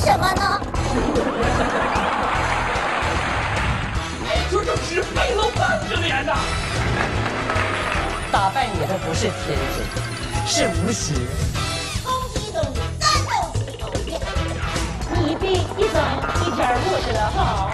什么呢？ 这就是背了半个脸呐！ 打败你的不是天真，是无实。 冲击动力，战斗系统变， 你比一分1.50的好。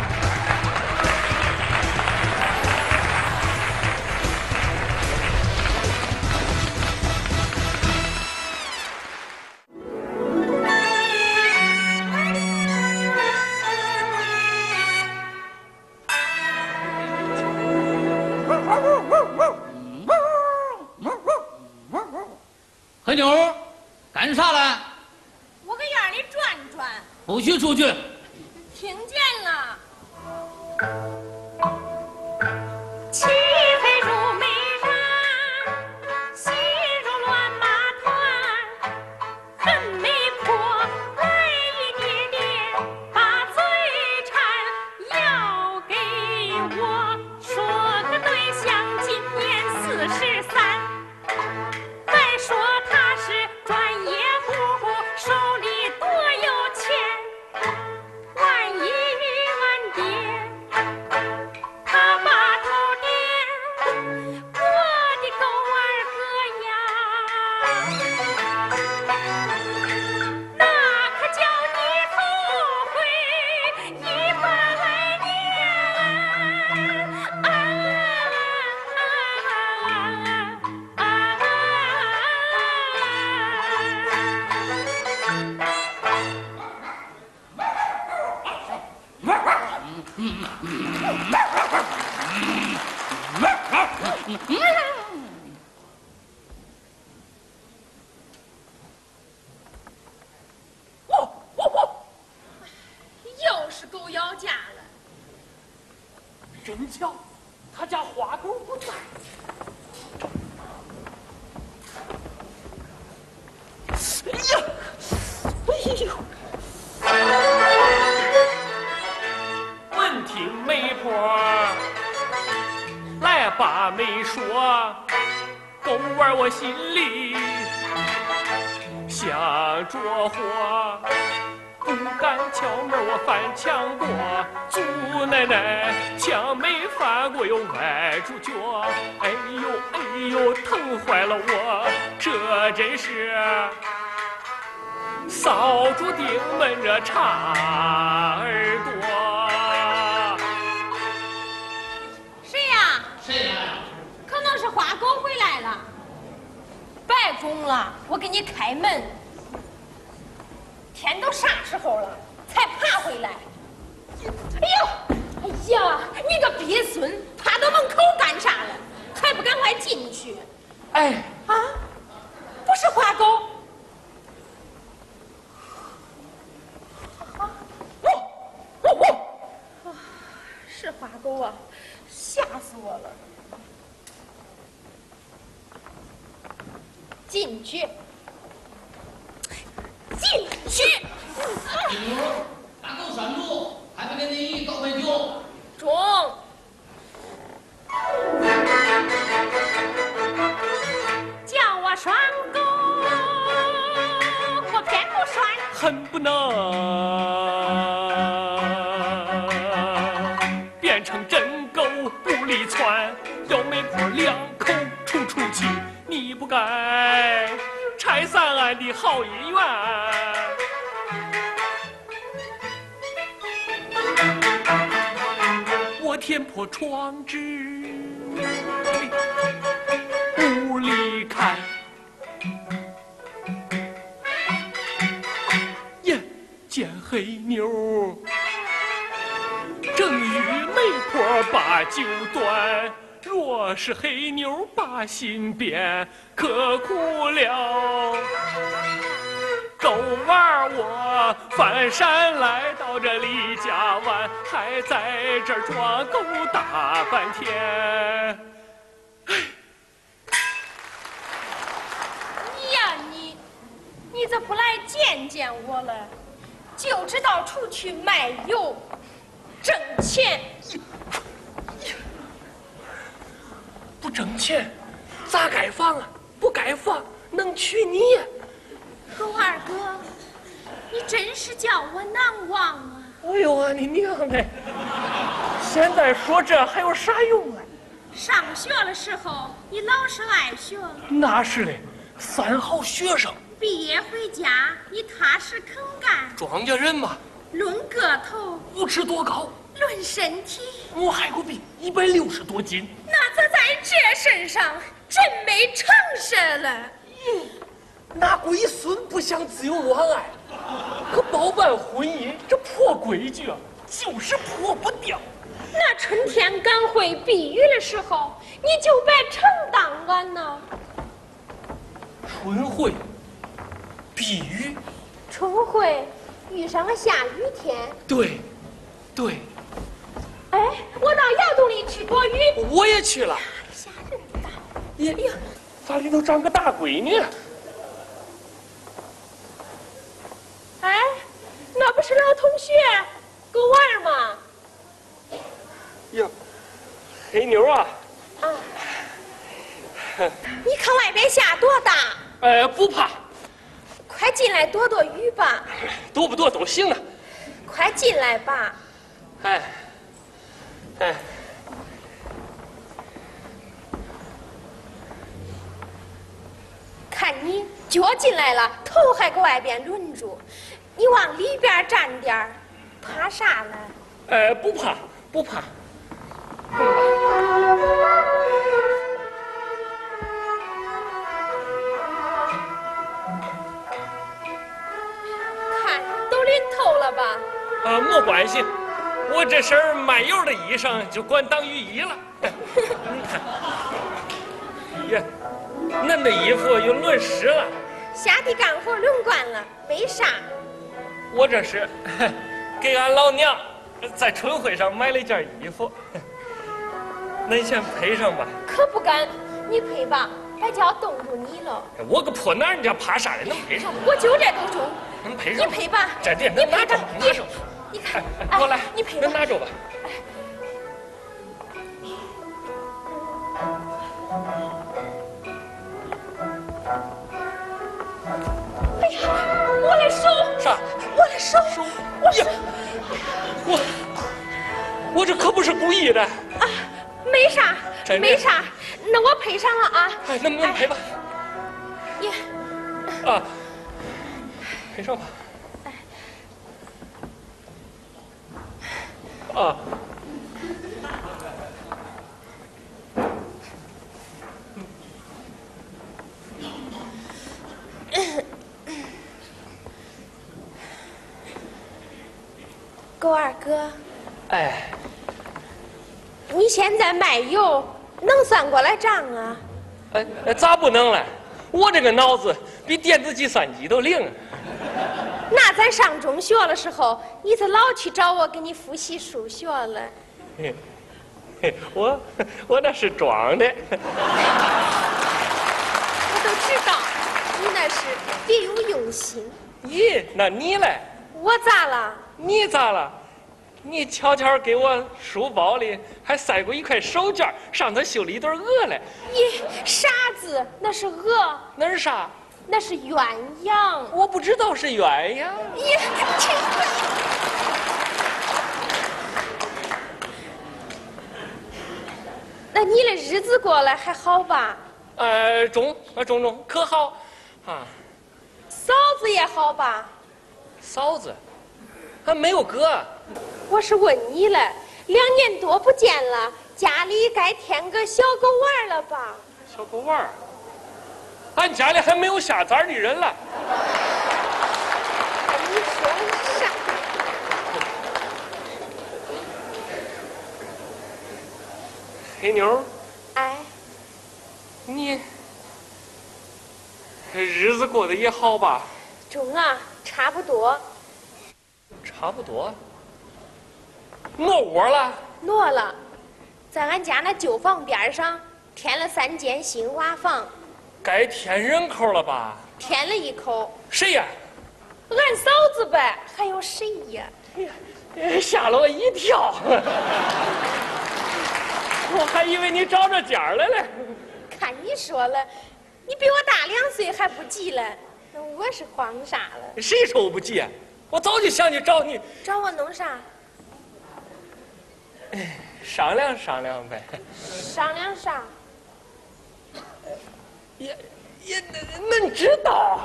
黑牛，干啥嘞？ 我搁院里转转。 不许出去！ 听见了。骑飞入美山，戏入乱马团，恨媒婆来一点点，把嘴馋，要给我说个对象，今年43。再说他是专业户，手里多有钱，万一晚点，他把头点我的狗儿哥呀，那可叫你后悔100年。又是狗咬架了， 真巧，他家花狗不在。哎呀，哎呦！闻听媒婆来把媒说，狗玩我心里想着火。不敢敲门，我翻墙过，祖奶奶墙没翻过又崴住脚，哎呦哎呦，疼坏了我，这真是扫帚钉闷着插耳朵。 谁呀？ 谁呀？ 可能是花狗回来了，白中了，我给你开门。天都啥时候了，才爬回来？哎呦，哎呀，你个鳖孙，爬到门口干啥了？还不赶快进去？ 哎啊，不是花狗。是花狗啊，吓死我了！进去。进去！ 牛，大狗拴住，还不给你倒杯酒？ 中。叫我拴狗，我偏不拴。 恨不能变成真狗不离窜，要媒婆2口出气，你不该拆散俺的好姻缘。我天破窗纸无力看，眼见黑妞正与媒婆把酒端，若是黑妞把心变，可苦了。狗娃我翻山来到这李家湾，还在这儿装狗大半天。 呀，你怎不来见见我了？就知道出去卖油挣钱。 不挣钱咋盖房啊？不盖房能娶你呀？ 狗二哥，你真是叫我难忘啊！ 哎呦啊，你娘的！现在说这还有啥用啊？ 上学的时候你老是爱学， 那是嘞，3好学生。 毕业回家你踏实肯干， 庄稼人嘛， 论个头， 5尺多高， 论身体， 我还有病，160多斤。 那咱在这身上真没成事了。 那龟孙不想自由恋爱，可包办婚姻这破规矩啊，就是破不掉。 那春天赶会避雨的时候，你就别承担俺呐。 春会，避雨。 春会遇上个下雨天。 对，对。 哎，我到窑洞里去躲雨。 我也去了。 吓人呐！ 呀，咋里头长个大闺女？ 哎，那不是老同学跟玩吗？ 呀，黑妞啊！ 啊，你看外边下多大？ 不怕， 快进来躲躲雨吧。 躲不躲都行啊。 快进来吧。 哎，哎， 看你脚进来了，头还搁外边轮住，你往里边站点儿，怕啥了？ 不怕，不怕。 看都淋透了吧？ 没关系，我这身漫油的衣裳就管当雨衣了。你看，呀，恁的衣服又轮湿了。 下地干活轮惯了，没啥。 我这是给俺老娘在春会上买了一件衣服，恁先配上吧。 可不敢，你配吧，白叫冻住你了。 我个破男人家怕啥的，能配上吗？ 我就这都中。 能配上？ 你配吧。 这点能拿着，拿着。 你看， 过来， 你配吧。 能拿着吧。 哎呀，我的手！ 啥？ 我的手！我手！ 我这可不是故意的。 啊，没啥，没啥。那我配上了啊。 哎，能配吧？ 你啊，配上吧。啊。 狗二哥， 哎， 你现在卖油能算过来账啊？ 咋不能了？我这个脑子比电子计算机都灵。 那咱上中学的时候，你咋老去找我给你复习数学了？ 我那是装的。 我都知道，你那是别有用心。 咦，那你嘞？ 我咋了？ 你咋了？你悄悄给我书包里还塞过一块手绢，上头绣了一对鹅嘞。 你傻子，那是鹅。 那是啥？ 那是鸳鸯。 我不知道是鸳鸯。 你那你的日子过得还好吧？ 中，可好啊。 嫂子也好吧？ 嫂子，还没有哥。 我是问你了，2年多不见了，家里该添个小狗玩了吧？ 小狗玩，俺家里还没有下崽的人了。 你说啥？ 黑妞， 哎， 你日子过得也好吧？ 中啊，差不多。 差不多。挪窝了？ 挪了，在俺家那旧房边上添了3间新瓦房。 该添人口了吧？ 添了1口。 谁呀？ 俺嫂子呗，还有谁呀？ 吓了我一跳。我还以为你找着家来了。 看你说了，你比我大2岁还不急了，那我是慌啥了？ 谁说我不急啊？ 我早就想去找你， 找我弄啥？ 商量商量呗。 商量啥？ 也恁知道？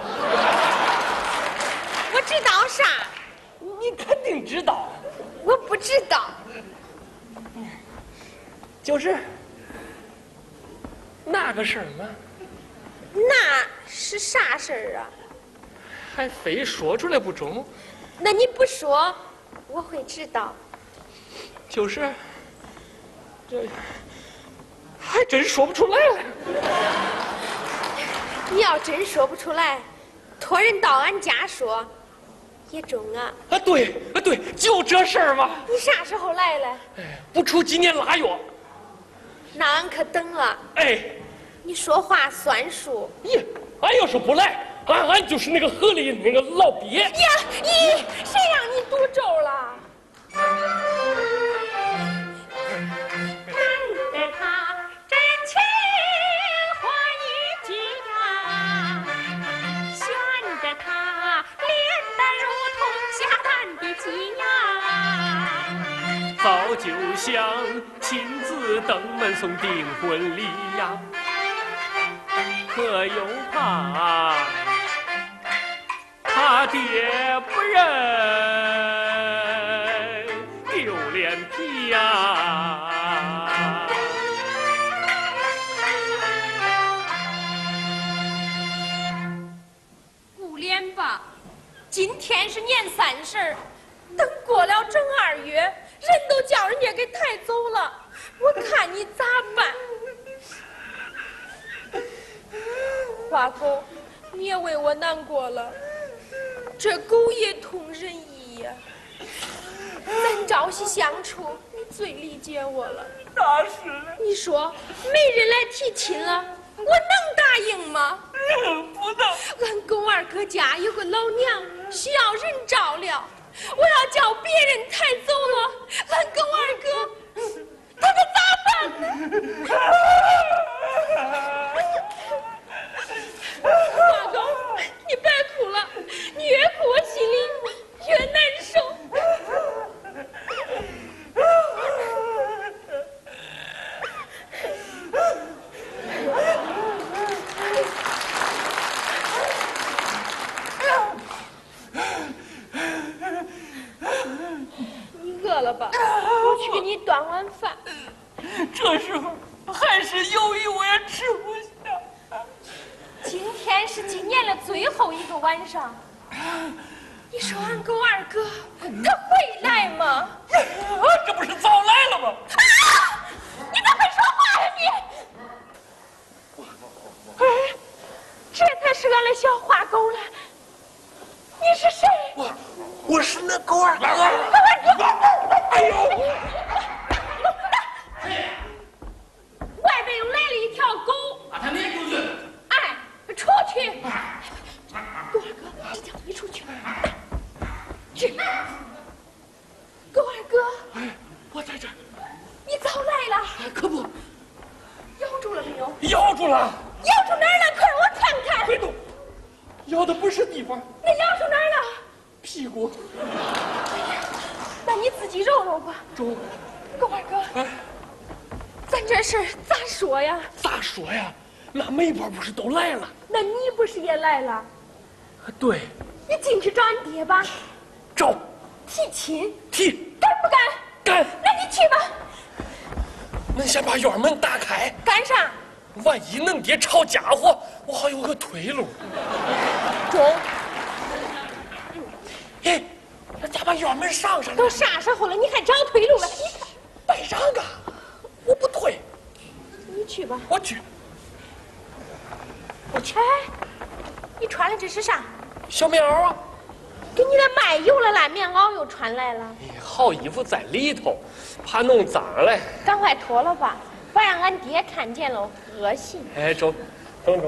我知道啥？ 你肯定知道。 我不知道。 就是那个事儿嘛。 那是啥事儿啊？ 还非说出来不中。 那你不说，我会知道。 就是这还真说不出来了。 你要真说不出来，托人到俺家说也中啊。 啊对，就这事儿嘛。 你啥时候来了？ 哎，不出今年腊月。 那俺可等了。 哎， 你说话算数。 咦，俺要是不来，俺就是那个河里那个老鳖。 呀，咦，谁让你赌咒了？ 看得他真情话一句呀，悬得他脸蛋如同下蛋的鸡呀。 早就想亲自登门送订婚礼呀，可又怕他爹不认，丢脸皮呀。 不连吧，今天是年30，等过了正2月，人都叫人家给抬走了，我看你咋办？花狗，你也为我难过了，这狗也通人意呀。咱朝夕相处，你最理解我了。 那是了， 你说没人来提亲了，我能答应吗？ 不能。 俺狗二哥家有个老娘需要人照料，我要叫别人抬走了，俺狗二哥他可咋办？花狗，你别哭了，你越哭我心里越难受。你饿了吧？我去给你端碗饭。 这时候还是犹豫，我也吃不下。 今天是今年的最后一个晚上，你说俺狗二哥他会来吗？ 这不是早来了吗？ 啊！你咋会说话呀你？哎，这才是俺的小花狗了。你是谁？ 我是那狗二哥。哎呦！ 外边又来了一条狗， 把他撵出去。 哎，出去！狗二哥，你叫你出去。去。狗二哥， 哎，我在这儿。 你早来了。 可不， 咬住了没有？ 咬住了。 咬住哪儿了？快我看看。 别动，咬的不是地方。 那咬住哪儿了？ 屁股。 那你自己揉揉吧。 中。 狗二哥， 哎， 咱这事儿咋说呀？ 咋说呀？那媒婆不是都来了？ 那你不是也来了？ 对。 你进去找你爹吧。 找。 提亲。 提。 干不干？ 干。 那你去吧。 恁先把院门打开。 干啥？ 万一恁爹抄家伙，我还有个退路。 中。 哎，那咋把院门上上？ 都啥时候了，你还找退路了？你摆上个，我不退。 你去吧。 我去。我去。 哎，你穿的这是啥？ 小棉袄啊。 给你的卖油了烂棉袄又穿来了。 哎，好衣服在里头，怕弄脏了。 赶快脱了吧，不让俺爹看见了恶心。 哎，中，中。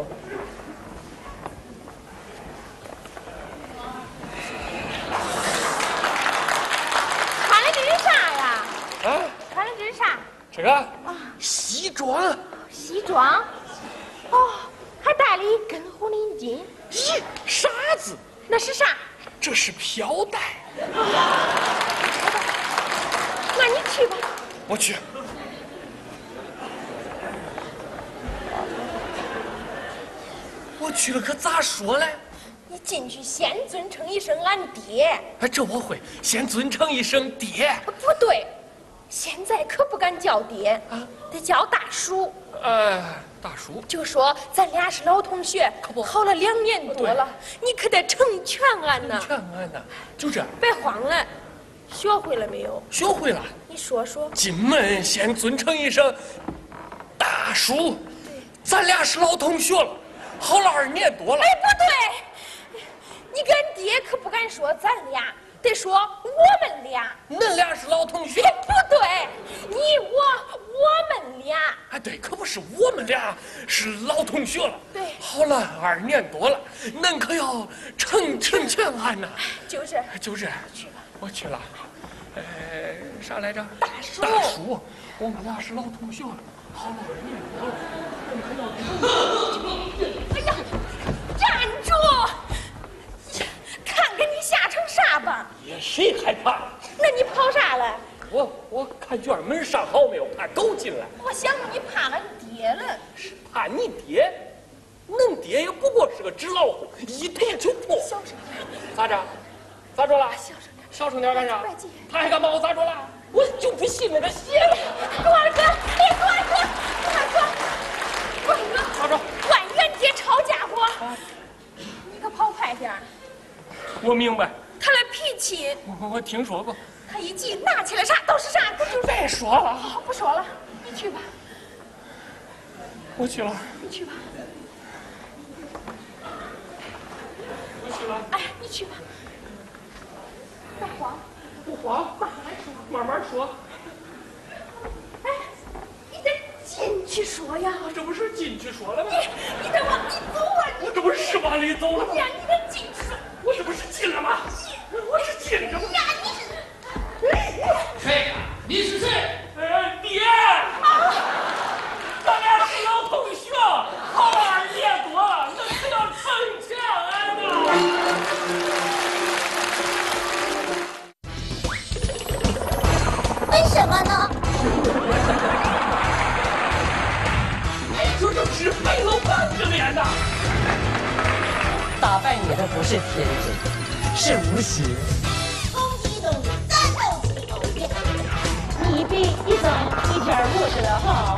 穿的这是啥呀？ 啊？ 穿的这是啥？ 这个西装。 西装。哦，还带了一根红领巾。 咦，啥子？ 那是啥？ 这是飘带。 那你去吧。 我去。我去了，可咋说嘞？ 你进去先尊称一声俺爹。 哎，这我会，先尊称一声爹。 不对，现在可不敢叫爹啊，得叫大叔。 大叔， 就说咱俩是老同学， 可不好了2年多了，你可得成全俺呐。 成全俺呐，就这。 别慌了，学会了没有？ 学会了。 你说说。 进门先尊称一声大叔，咱俩是老同学了，好了2年多了。 哎，不对，你跟爹可不敢说咱俩，得说我们俩。 恁俩是老同学。 哎，不对，你我们俩。 哎，对，可不是我们俩是老同学了。 对， 好了2年多了，恁可要成全俺呐。 就是。 去吧，我去了。啥来着？ 大叔。 大叔，我们俩是老同学了，好了2年多了， 哎呀，站住！看看你吓成啥吧？ 谁害怕？ 那你跑啥了？ 我看院门上好没有，怕狗进来。 我想你怕俺爹了。 是怕你爹？恁爹也不过是个纸老虎，一捅就破。 小声点。 咋着？咋着了？ 小声点。 小声点干啥别急？ 他还敢把我咋着了？我就不信那个邪了。 段哥， 咋着？ 万元爹抄家伙，你可跑快点。 我明白。 他的脾气， 我听说过。 他一急拿起来啥都是啥，他就别说了。 好，不说了，你去吧。 我去了。 你去吧。 我去了。 哎，你去吧。别慌。 不慌，慢慢说。 哎，你得进去说呀。 我这不是进去说了吗？ 你得往里走啊！ 我这不是往里走了吗？ 呀，你得进去。 我这不是进了吗？我是进着吗？ 呀， 谁呀？你是谁？ 爹！咱俩是老同学，好了2年多了，那可要成全俺呐。 为什么呢？ 这就是黑了半个脸呐！ 打败你的不是天真，是无邪。 攻击动物，战斗机动物。 你比一总一点不知道好。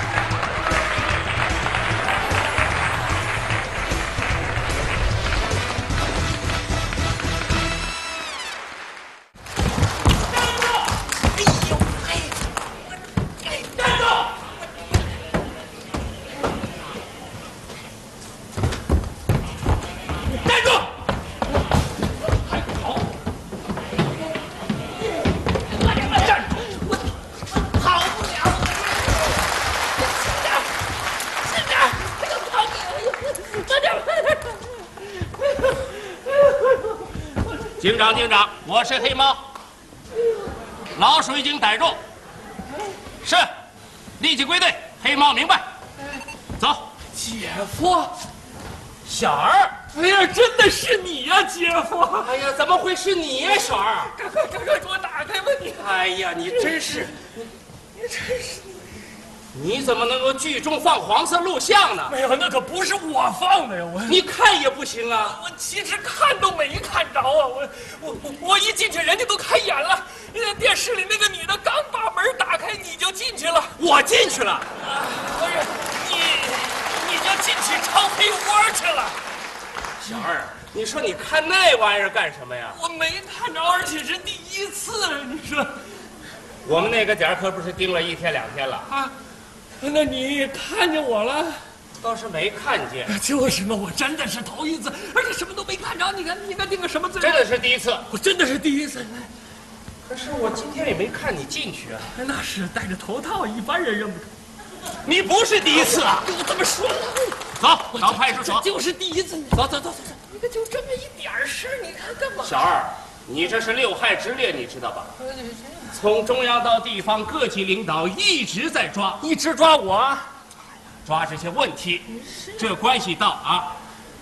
警长，我是黑猫，老鼠已经逮住，是，立即归队。黑猫明白，走。 姐夫， 小儿， 哎呀，真的是你呀，姐夫！ 哎呀，怎么会是你呀，小儿？ 赶快给我打开吧你！ 哎呀，你真是，你真是，你怎么能够聚众放黄色录像呢？ 没有，那可不是我放的呀， 你看也不行啊！ 我其实看都没看着啊，我一进去，人家都开演了。电视里那个女的刚把门打开，你就进去了。 我进去了， 不是你就进去抄黑窝去了。 小二，你说你看那玩意儿干什么呀？ 我没看着，而且是第一次。你说， 我们那个点儿可不是盯了1天2天了啊？那你看见我了？ 倒是没看见。 就是嘛，我真的是头一次，而且什么都没看着。你看定个什么罪？ 真的是第一次， 我真的是第一次。 可是我今天也没看你进去啊。 那是戴着头套，一般人认不出。 你不是第一次啊！ 我怎么说呢？ 走，到派出所。 就是第一次。走。你看就这么一点事，你看干嘛？ 小二，你这是6害之列，你知道吧？从中央到地方，各级领导一直在抓， 一直抓我， 抓这些问题，这关系到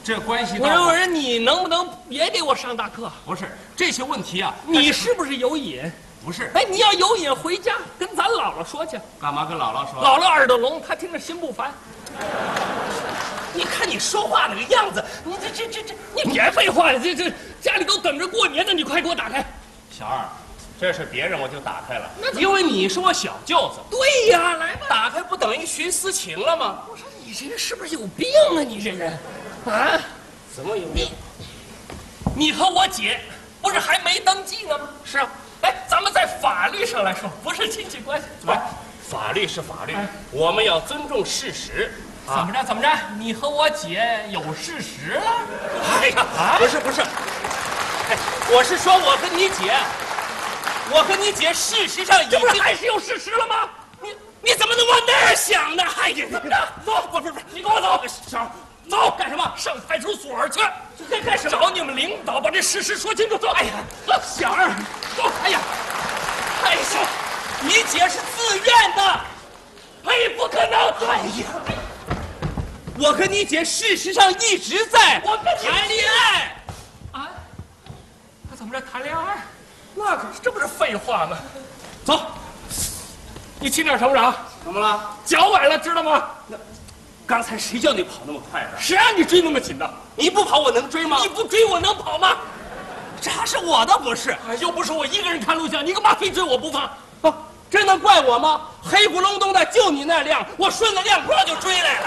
这关系到我说你能不能别给我上大课？ 不是这些问题啊， 你是不是有瘾？ 不是？ 哎，你要有瘾，回家跟咱姥姥说去。 干嘛跟姥姥说？ 姥姥耳朵聋，她听着心不烦。 你看你说话那个样子，你你别废话了，这家里都等着过年呢，你快给我打开。 小二，这是别人我就打开了，因为你是我小舅子。 对呀，来吧， 打开不等于徇私情了吗？ 我说你这人是不是有病啊？你这人，啊？ 怎么有病？ 你和我姐不是还没登记呢吗？ 是啊， 哎，咱们在法律上来说不是亲戚关系。 来，法律是法律，我们要尊重事实。 怎么着？你和我姐有事实了？ 哎呀，不是，哎，我是说我跟你姐事实上这不是还是有事实了吗？ 你怎么能往那儿想呢？哎呀， 怎么着？走，不是，你跟我走， 小走干什么？ 上派出所去。 干什么？ 找你们领导把这事实说清楚。走， 哎呀，小二， 走， 哎呀，哎呀，你姐是自愿的。 哎，不可能！ 哎呀，我和你姐事实上一直在谈恋爱。 啊？他怎么着谈恋爱？那可是这不是废话吗？走，你轻点手掌。 怎么了？ 脚崴了，知道吗？ 刚才谁叫你跑那么快的？ 谁让你追那么紧的？ 你不跑我能追吗？ 你不追我能跑吗？ 这还是我的不是？ 哎，又不是我一个人看录像，你干嘛非追我不放？ 啊，这能怪我吗？黑咕隆咚的，就你那辆，我顺着亮坡就追来了。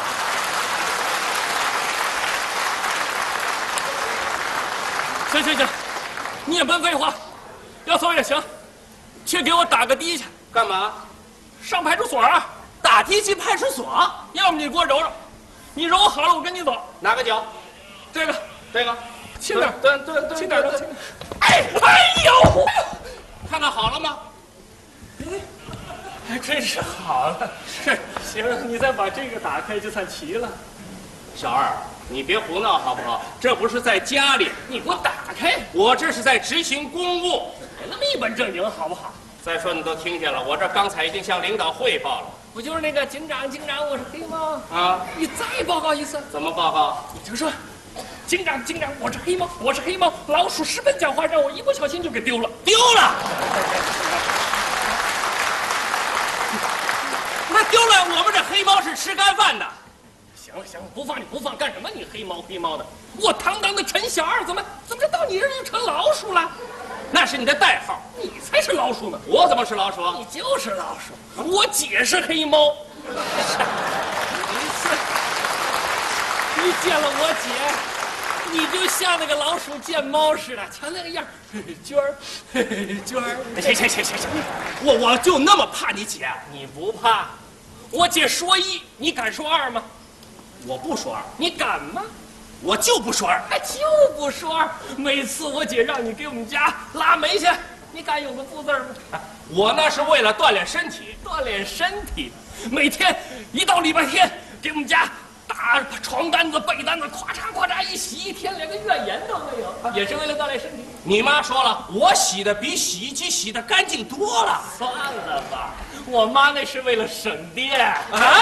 行，你也甭废话，要走也行，去给我打个的去。 干嘛？ 上派出所啊！ 打的去派出所？ 要么你给我揉揉，你揉好了我跟你走。 哪个脚？ 这个，轻点，轻点。哎呦， 看看好了吗？ 还真是好了。 是， 行，你再把这个打开就算齐了。 小二，你别胡闹好不好？这不是在家里， 你给我打开， 我这是在执行公务。 那么一本正经好不好？ 再说你都听见了，我这刚才已经向领导汇报了。 不就是那个警长，我是黑猫啊！ 你再报告一次。 怎么报告？ 你就说，警长，我是黑猫，老鼠十分狡猾，让我一不小心就给丢了。 那丢了，我们这黑猫是吃干饭的。 行，不放干什么？你黑猫的，我堂堂的陈小二，怎么这到你这儿就成老鼠了？ 那是你的代号， 你才是老鼠呢！ 我怎么是老鼠？ 你就是老鼠。我姐是黑猫。你见了我姐，你就像那个老鼠见猫似的，瞧那个样，娟儿。 行，我就那么怕你姐？ 你不怕？我姐说一，你敢说二吗？ 我不说二， 你敢吗？ 我就不说二， 就不说二。每次我姐让你给我们家拉煤去，你敢有个不字吗？ 我那是为了锻炼身体。 锻炼身体，每天一到礼拜天，给我们家大床单子、被单子，咵嚓一洗，一天连个怨言都没有，也是为了锻炼身体。 你妈说了，我洗的比洗衣机洗的干净多了。 算了吧，我妈那是为了省电啊。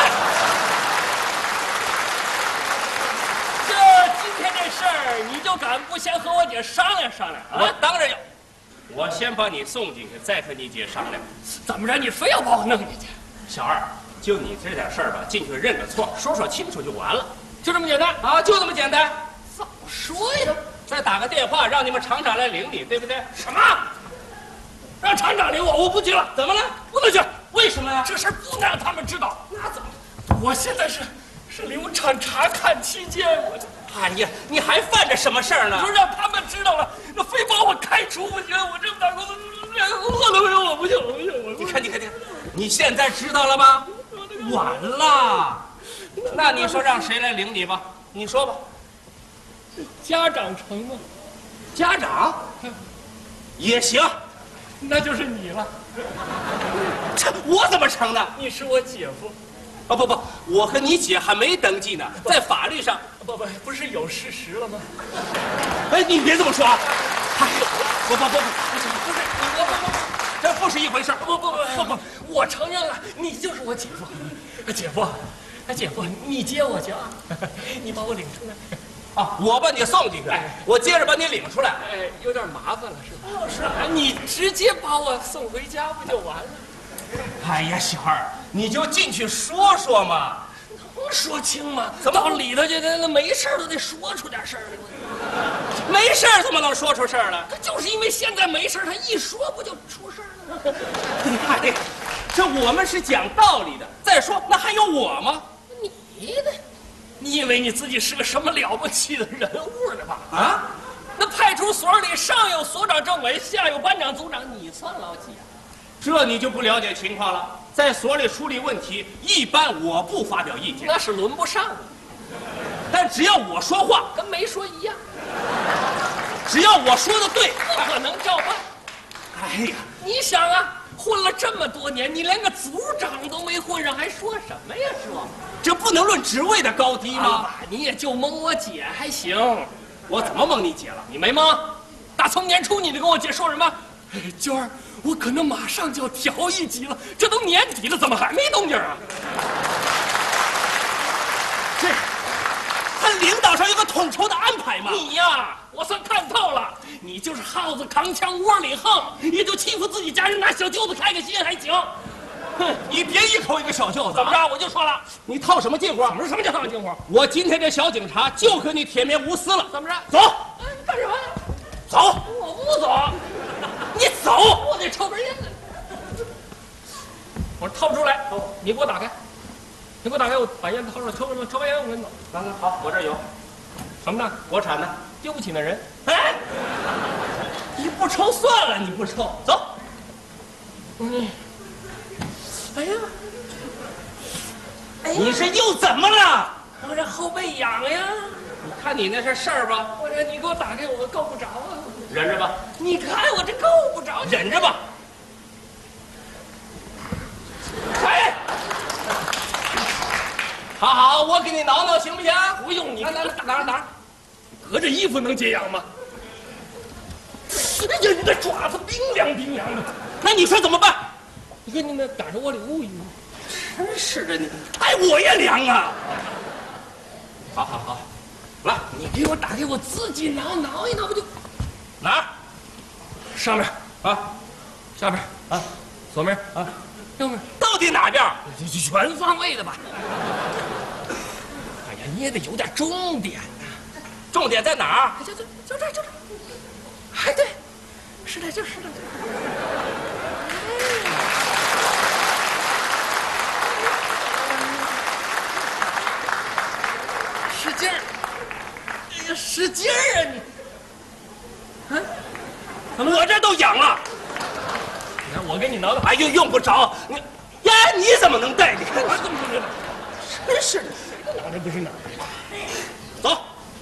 今天这事儿，你就敢不先和我姐商量商量啊？ 我当然要，我先把你送进去，再和你姐商量。 怎么着？你非要把我弄进去？ 小二，就你这点事儿吧，进去认个错，说清楚就完了， 就这么简单啊？就这么简单。 早说呀！ 再打个电话，让你们厂长来领你，对不对？ 什么？让厂长领我？我不去了。 怎么了？ 不能去。 为什么呀？ 这事儿不能让他们知道。那怎么？我现在是流产查看期间，我这。 哎呀，你还犯着什么事儿呢？ 不是让他们知道了，那非把我开除不行。我这么大工作，连个工作都没有，我不行。 你看，你现在知道了吗？晚了。那你说让谁来领你吧？你说吧。 家长成吗？ 家长也行， 那就是你了。 这我怎么成呢？ 你是我姐夫。 哦不，我和你姐还没登记呢，在法律上不是有事实了吗？ 哎，你别这么说啊！哎，不是，这不是一回事。 不，我承认了，你就是我姐夫。姐夫，你接我去啊！你把我领出来。 啊，我把你送进去，我接着把你领出来。 哎，有点麻烦了，是吧？是啊，你直接把我送回家不就完了？ 哎呀，小二，你就进去说说嘛。 能说清吗？ 怎么到里头去？那没事都得说出点事儿来。 没事儿怎么能说出事儿来？ 他就是因为现在没事儿，他一说不就出事儿了吗？ 哎呀，这我们是讲道理的。再说，那还有我吗？ 你呢？你以为你自己是个什么了不起的人物呢吧？ 啊， 那派出所里上有所长、政委，下有班长、组长，你算老几啊？ 这你就不了解情况了。在所里处理问题，一般我不发表意见， 那是轮不上的， 但只要我说话， 跟没说一样， 只要我说的对， 不可能照办。 哎呀， 你想啊，混了这么多年，你连个组长都没混上，还说什么呀？说这不能论职位的高低吗？ 啊，你也就蒙我姐还行， 我怎么蒙你姐了？ 你没蒙？大从年初你就跟我姐说什么？哎，娟儿，我可能马上就要调一级了，这都年底了，怎么还没动静啊？ 这，他领导上有个统筹的安排嘛。 你呀，我算看透了，你就是耗子扛枪窝里横，也就欺负自己家人拿小舅子开个心还行。 哼，你别一口一个小舅子， 怎么着？我就说了， 你套什么近乎？ 什么叫套近乎？ 我今天这小警察就和你铁面无私了。 怎么着？ 走， 哎，你干什么呀？ 走， 我不走， 你走。 我得抽根烟来。我掏不出来，你给我打开，你给我打开，我把烟掏出来，抽完烟我跟你走。 来来，好，我这儿有什么呢？ 国产的。 丢不起那人。 哎，你不抽算了，你不抽，走。 嗯，哎呀， 你是又怎么了？ 我这后背痒呀。 你看你那是事儿吧？ 我这你给我打开，我够不着啊。 忍着吧， 你看我这够不着， 忍着吧。哎，好好，我给你挠挠行不行？ 不用你来来来，哪？ 隔着衣服能解痒吗？人的爪子冰凉的， 那你说怎么办？ 你跟你那赶上窝里捂一捂。 真是的，你哎，我也凉啊！好，来， 你给我打开，我自己挠一挠不就？ 哪儿？ 上面啊， 下边啊， 左面啊， 右面， 到底哪边？ 全方位的吧。哎呀，你也得有点重点呐。 重点在哪儿？ 就这。哎，对，是的，就是的。使劲儿！哎呀，使劲儿啊你！啊， 我这都痒了。 你看我给你挠挠， 哎呦，用不着你。呀，你怎么能带？你看， 怎么不知道？ 真是的。 挠这不是挠？ 走，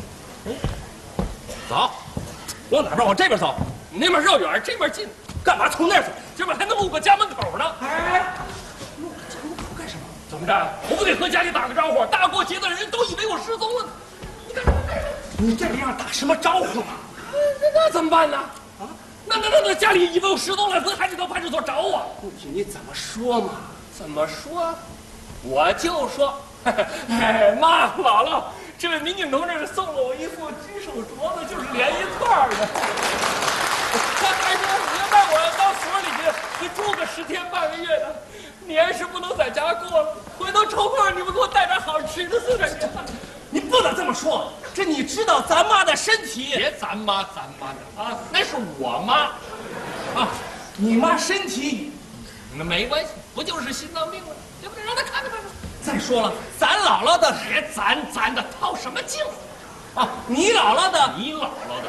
走，往哪边？往这边走。 你那边绕远，这边近， 干嘛从那儿走？ 这边还能路过家门口呢。 哎，路过家门口干什么？ 怎么着？我不得和家里打个招呼？大过节的，人都以为我失踪了呢。你干什么？ 你这个样打什么招呼啊？ 那怎么办呢？啊，那家里以为我失踪了，咱还得到派出所找我。 不许你怎么说嘛？ 怎么说？我就说，哎妈，姥姥，这位民警同志送了我一副金手镯子，就是连一串的。他还说你要带我到所里去住个10天半个月的，年是不能在家过了。回头抽空你们给我带点好吃的，送点年饭。 你不能这么说，这你知道咱妈的身体？ 别咱妈的啊，那是我妈啊，你妈身体， 那没关系，不就是心脏病吗？对不对？让他看看。 再说了，咱姥姥的， 别咱的，套什么近乎？ 啊，你姥姥的， 你姥姥的，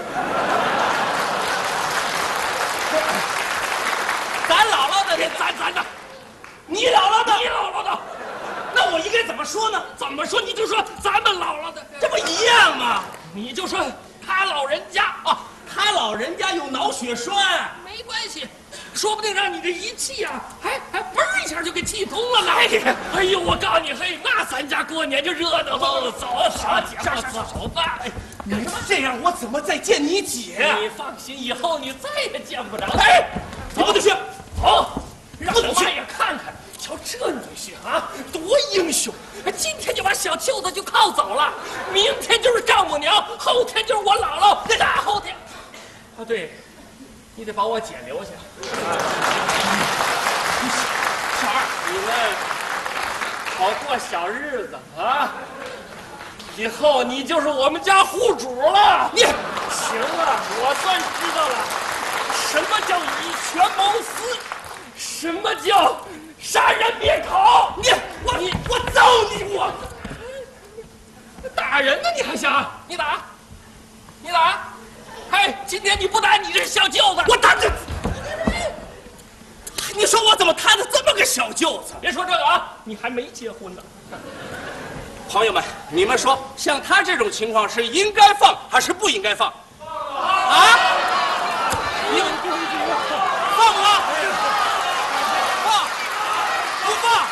咱姥姥的， 别咱的， 你姥姥的， 你姥姥的。 那我应该怎么说呢？ 怎么说？你就说咱们姥姥的， 这不一样吗？ 你就说他老人家啊，他老人家有脑血栓， 没关系，说不定让你这一气啊，还嘣一下就给气通了呢。哎呦，我告诉你，嘿，那咱家过年就热闹喽！走，好家伙，走吧。 你这样我怎么再见你姐？ 你放心，以后你再也见不着。 哎，你不能去， 走，让我也看看。瞧这女婿啊，多英雄！ 今天就把小舅子就铐走了，明天就是丈母娘，后天就是我姥姥，大后天，啊对，你得把我姐留下。小二，你们好过小日子啊！以后你就是我们家户主了。你行了，我算知道了，什么叫以权谋私，什么叫杀人灭口。我揍你！我打人呢，你还想？你打？你打？哎，今天你不打，你这是小舅子。我打这。你说我怎么摊的这么个小舅子？别说这个啊，你还没结婚呢。朋友们，你们说，像他这种情况是应该放还是不应该放？啊？你放啊！放！不放！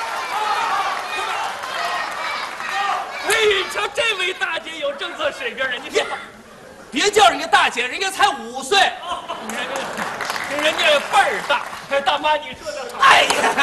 哎，瞧这位大姐有政策水平，人家别叫人家大姐，人家才5岁，人家辈儿大。大妈，你说的好。哎呀，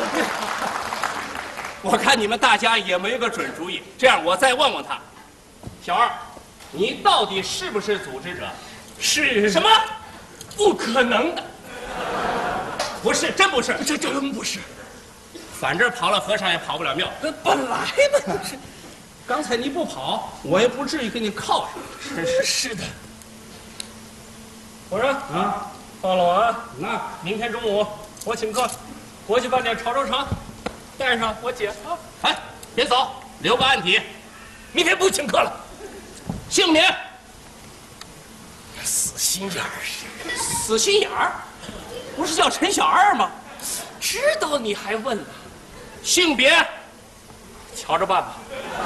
我看你们大家也没个准主意。这样，我再问问他，小二，你到底是不是组织者？是。什么？不可能的。不是，真不是。这真不是。反正跑了和尚也跑不了庙。本来嘛，是。刚才你不跑，我也不至于给你铐上。是的。我说啊。放了我啊！那明天中午我请客，国际饭店潮州城，带上我姐啊！哎，别走，留个案底，明天不请客了。姓名？死心眼儿，死心眼儿，不是叫陈小二吗？知道你还问了？性别？瞧着办吧。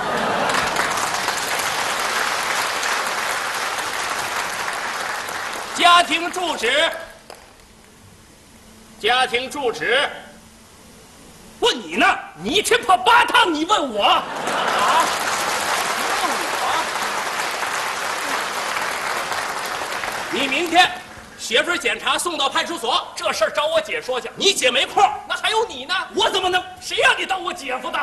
家庭住址？家庭住址？问你呢，你一天跑8趟，你问我啊？问我？你明天写份检查送到派出所，这事儿找我姐说去。你姐没空，那还有你呢，我怎么能？谁让你当我姐夫的？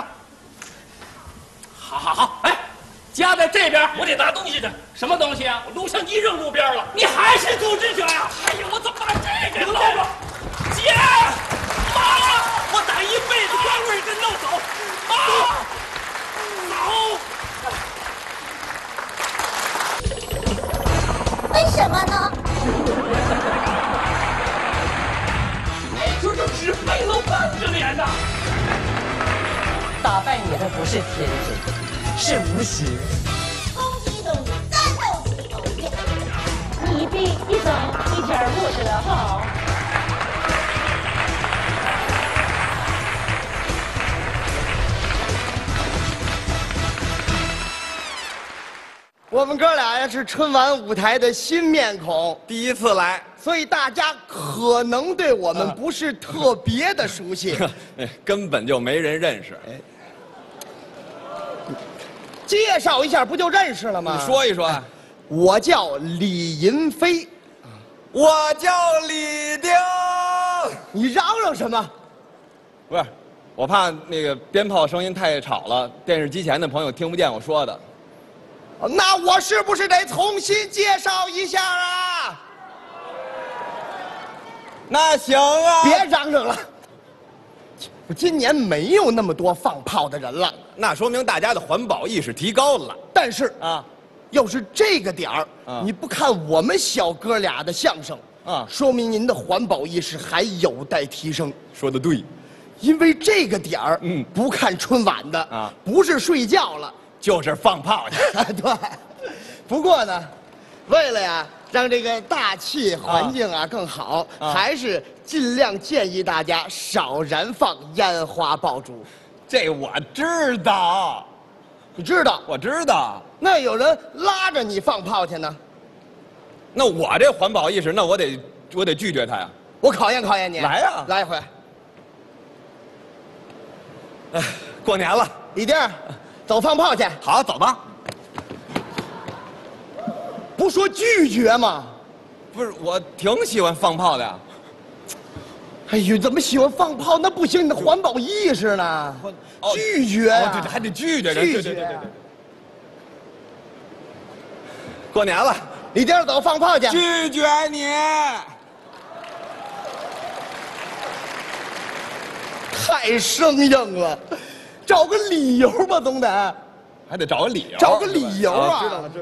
好，哎。家在这边，我得拿东西去。什么东西啊？我录像机扔路边了。你还是组织者呀？哎呀，我怎么把这给漏了？姐，妈，我打一辈子官位给弄走。 走。为什么呢？ 这只费了半个脸呐！ 打败你的不是天真。是无形。 攻击动物，战斗起动物。一兵一走，一点不知道好。 我们哥俩呀是春晚舞台的新面孔， 第一次来， 所以大家可能对我们不是特别的熟悉， 根本就没人认识。 介绍一下不就认识了吗？ 你说一说。 我叫李银飞， 我叫李丁。 你嚷嚷什么？ 不是，我怕那个鞭炮声音太吵了，电视机前的朋友听不见我说的。 那我是不是得重新介绍一下啊？ 那行啊。 别嚷嚷了。今年没有那么多放炮的人了， 那说明大家的环保意识提高了。 但是啊， 要是这个点儿，你不看我们小哥俩的相声啊，说明您的环保意识还有待提升。 说得对， 因为这个点儿，不看春晚的啊，不是睡觉了， 就是放炮去。 对。不过呢，为了呀让这个大气环境啊更好，还是尽量建议大家少燃放烟花爆竹。 这我知道， 你知道？ 我知道。 那有人拉着你放炮去呢？ 那我这环保意识，那我得拒绝他呀。 我考验考验你。 来呀， 来一回。 哎，过年了， 李丁，走放炮去。 好，走吧。 不说拒绝吗？ 不是，我挺喜欢放炮的呀。 哎呦，怎么喜欢放炮？那不行，你的环保意识呢？拒绝呀！ 对对，还得拒绝人。 拒绝。 对。过年了， 你今儿走放炮去。 拒绝你。 太生硬了，找个理由吧，总得。 还得找个理由。 找个理由啊！ 知道了。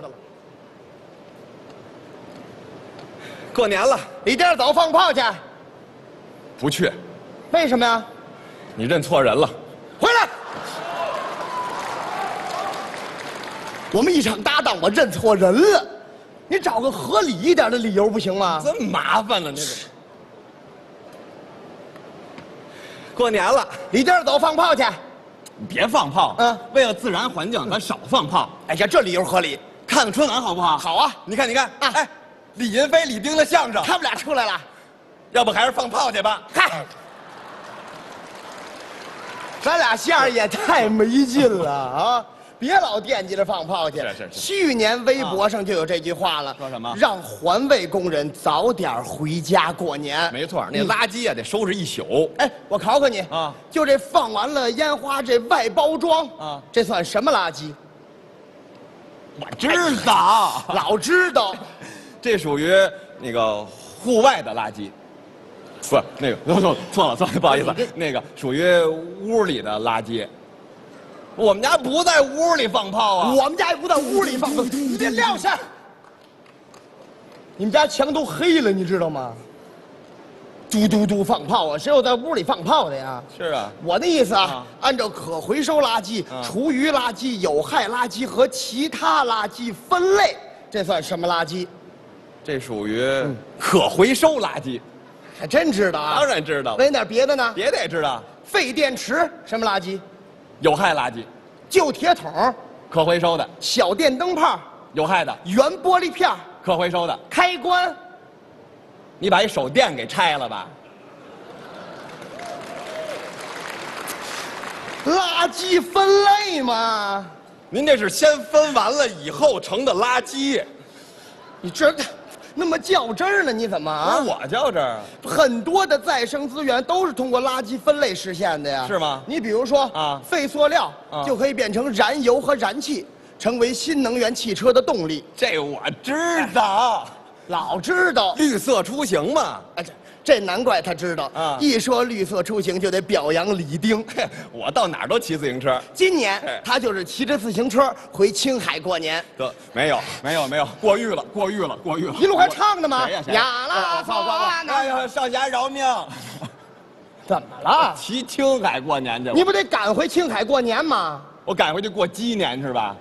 过年了， 你今儿走放炮去。 不去。 为什么呀？ 你认错人了。 回来。我们一场搭档，我认错人了。你找个合理一点的理由不行吗？ 这么麻烦了，那个。过年了， 你今儿走放炮去。 你别放炮。为了自然环境，咱少放炮。 哎呀，这理由合理。 看看春晚好不好？ 好啊。 你看啊，哎，李云飞、李丁的相声， 他们俩出来了。 要不还是放炮去吧？ 嗨，咱俩相声也太没劲了啊！别老惦记着放炮去。 是。 去年微博上就有这句话了， 说什么？ 让环卫工人早点回家过年。 没错，那垃圾啊得收拾一宿。 哎，我考考你啊， 就这放完了烟花这外包装啊，这算什么垃圾？ 我知道， 老知道， 这属于那个户外的垃圾。不，那个错了，不好意思，那个属于屋里的垃圾。我们家不在屋里放炮啊！ 我们家也不在屋里放炮，你别撂下！你们家墙都黑了，你知道吗？嘟嘟嘟放炮啊！谁有在屋里放炮的呀？ 是啊， 我的意思啊，按照可回收垃圾、厨余垃圾、有害垃圾和其他垃圾分类，这算什么垃圾？ 这属于可回收垃圾。 还真知道啊！ 当然知道。 问点别的呢？ 别的也知道。 废电池什么垃圾？ 有害垃圾。 旧铁桶， 可回收的。 小电灯泡， 有害的。 圆玻璃片， 可回收的。 开关， 你把一手电给拆了吧？ 垃圾分类嘛。 您这是先分完了以后成的垃圾。 你这那么较真儿呢？你怎么啊？ 不是我较真儿， 很多的再生资源都是通过垃圾分类实现的呀。 是吗？ 你比如说啊， 废塑料就可以变成燃油和燃气，成为新能源汽车的动力。 这我知道， 老知道。 绿色出行嘛。 哎，这难怪他知道啊！一说绿色出行就得表扬李丁。 我到哪儿都骑自行车。 今年他就是骑着自行车回青海过年。 得，没有，过誉了。 一路还唱呢吗？ 呀啦嗦，哎呀，少侠饶命！ 怎么了？ 骑青海过年去？ 你不得赶回青海过年吗？ 我赶回去过鸡年是吧？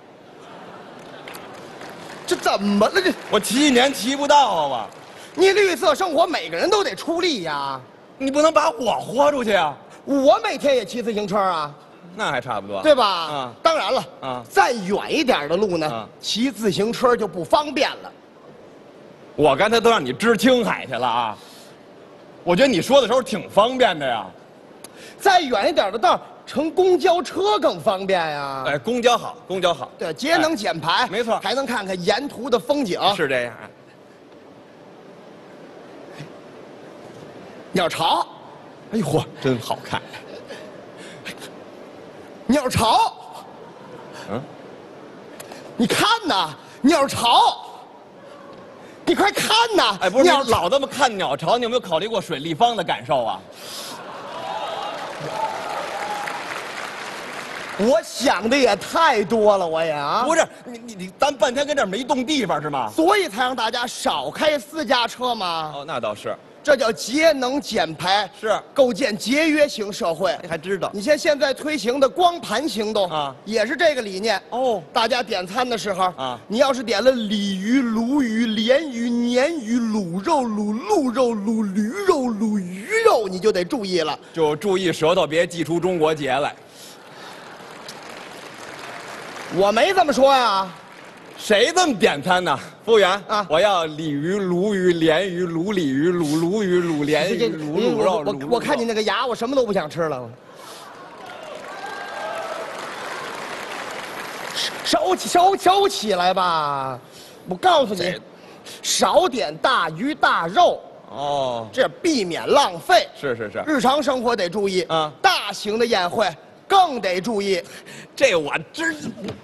这怎么了？这我骑一年骑不到啊！ 你绿色生活每个人都得出力呀， 你不能把我豁出去啊！ 我每天也骑自行车啊， 那还差不多， 对吧？当然了，再远一点的路呢，骑自行车就不方便了。 我刚才都让你支青海去了啊！我觉得你说的时候挺方便的呀。 再远一点的道乘公交车更方便呀。 哎，公交好。 对，节能减排， 没错， 还能看看沿途的风景。 是这样。 鸟巢， 哎呦嚯，真好看！ 鸟巢，你看呐，鸟巢，你快看呐！ 哎，不是，你老这么看鸟巢，你有没有考虑过水立方的感受啊？ 我想的也太多了，我也啊。 不是，你，咱半天跟这儿没动地方是吗？ 所以才让大家少开私家车嘛。 哦，那倒是。 这叫节能减排， 是构建节约型社会。 还知道？ 你像现在推行的光盘行动啊，也是这个理念哦。大家点餐的时候啊，你要是点了鲤鱼、鲈鱼、鲢鱼、鲶鱼、卤肉、卤鹿肉、卤驴肉、卤鱼肉，你就得注意了， 就注意舌头别寄出中国结来。 我没这么说呀。 谁这么点餐呢？服务员啊，我要鲤鱼、鲈鱼、鲢鱼、卤鲤鱼、卤鲈鱼、卤鲢鱼、卤肉。 我看你那个牙，我什么都不想吃了。收起来吧！我告诉你，少点大鱼大肉哦， 这避免浪费。 是是是， 日常生活得注意啊，大型的宴会更得注意。 这我知，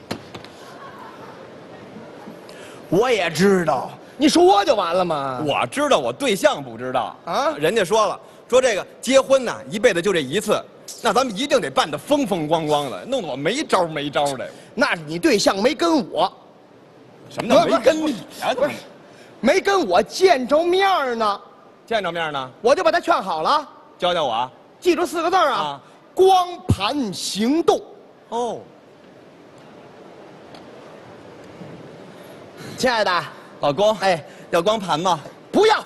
我也知道，你说就完了吗？ 我知道，我对象不知道啊。 人家说了，说这个结婚呐，一辈子就这一次，那咱们一定得办得风风光光的，弄得我没招没招的。 那是你对象没跟我。 什么叫没跟你呀？ 不是，没跟我见着面呢。 见着面呢， 我就把他劝好了。 教教我啊！ 记住4个字啊，光盘行动。 哦， 亲爱的老公， 哎， 要光盘吗？ 不要。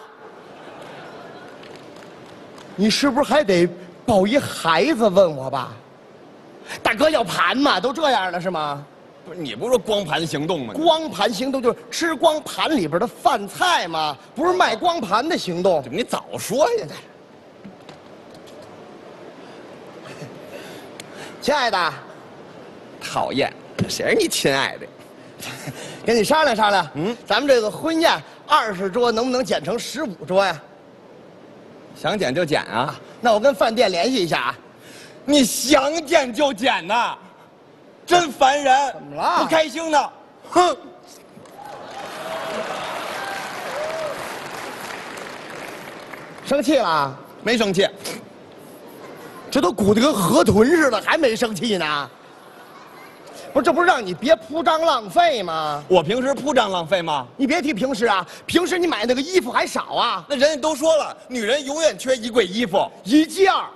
你是不是还得抱一孩子问我吧？大哥要盘嘛，都这样了是吗？ 不是，你不是说光盘行动吗？ 光盘行动就是吃光盘里边的饭菜嘛，不是卖光盘的行动。 你早说呀！ 亲爱的， 讨厌，谁是你亲爱的？ 跟你商量商量，咱们这个婚宴20桌能不能减成15桌呀？ 想减就减啊！ 那我跟饭店联系一下啊。 你想减就减呐，真烦人！ 怎么了？ 不开心呢？哼！ 生气了？ 没生气。 这都鼓得跟河豚似的，还没生气呢？不是，这不是让你别铺张浪费吗？ 我平时铺张浪费吗？ 你别提平时啊，平时你买那个衣服还少啊。 那人家都说了，女人永远缺一柜衣服， 一件儿。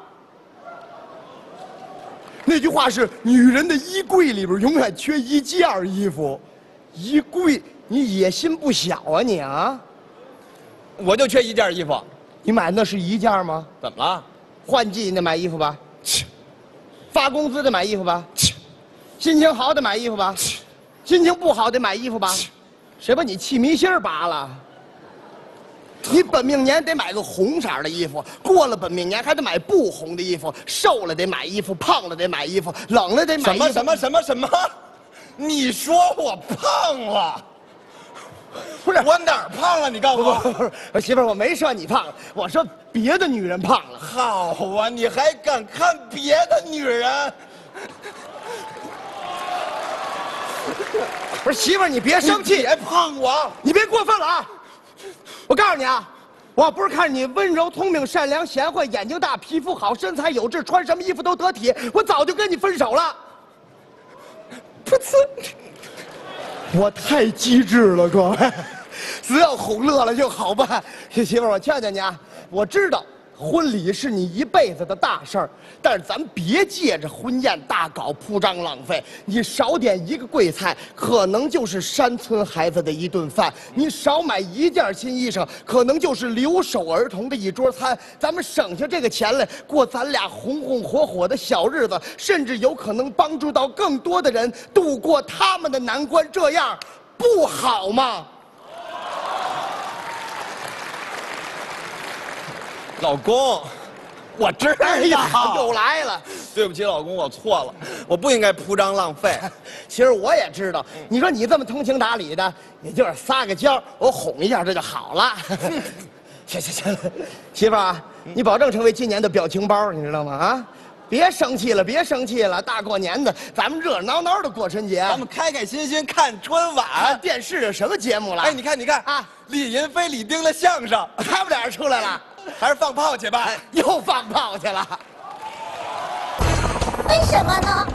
那句话是女人的衣柜里边永远缺一件衣服，衣柜，你野心不小啊你啊！ 我就缺一件衣服。 你买那是一件吗？ 怎么了？ 换季得买衣服吧？发工资得买衣服吧？心情好得买衣服吧？心情不好得买衣服吧？谁把你气迷心儿拔了？你本命年得买个红色的衣服，过了本命年还得买不红的衣服，瘦了得买衣服，胖了得买衣服，冷了得买衣服。 什么？你说我胖了？ 不是我哪儿胖了？你告诉我。 不是，媳妇儿，我没说你胖了，我说别的女人胖了。 好啊，你还敢看别的女人？ 不是媳妇儿，你别生气， 别碰我， 你别过分了啊！我告诉你啊，我要不是看你温柔、聪明、善良、贤惠，眼睛大，皮肤好，身材有致，穿什么衣服都得体，我早就跟你分手了。噗呲！我太机智了，各位，只要哄乐了就好办。媳妇儿，我劝劝你啊，我知道婚礼是你一辈子的大事儿，但是咱别借着婚宴大搞铺张浪费。你少点一个贵菜，可能就是山村孩子的一顿饭；你少买一件新衣裳，可能就是留守儿童的一桌餐。咱们省下这个钱来，过咱俩红红火火的小日子，甚至有可能帮助到更多的人度过他们的难关，这样不好吗？ 老公，我知道。 哎呀，又来了！ 对不起，老公，我错了，我不应该铺张浪费。 其实我也知道，你说你这么通情达理的，也就是撒个娇，我哄一下这就好了。行，媳妇儿啊，你保证成为今年的表情包，你知道吗？啊，别生气了，别生气了，大过年的，咱们热热闹闹的过春节， 咱们开开心心看春晚。 电视有什么节目了？ 哎，你看啊，李云飞、李丁的相声， 他们俩人出来了。 还是放炮去吧， 又放炮去了。 为什么呢？